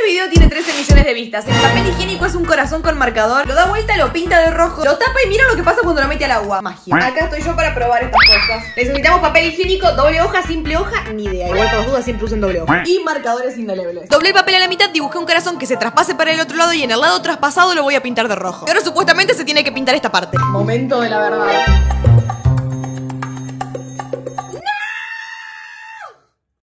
video tiene 13 millones de vistas. El papel higiénico es un corazón con marcador. Lo da vuelta, lo pinta de rojo, lo tapa y mira lo que pasa cuando lo mete al agua. Magia. Acá estoy yo para probar estas cosas. Necesitamos papel higiénico, doble hoja, simple hoja, ni idea. Igual por las dudas siempre usen doble hoja. Y marcadores indelebles. Doblé el papel a la mitad, dibujé un corazón que se traspase para el otro lado y en el lado traspasado lo voy a pintar de rojo. Y ahora supuestamente se tiene que pintar esta parte. Momento de la verdad.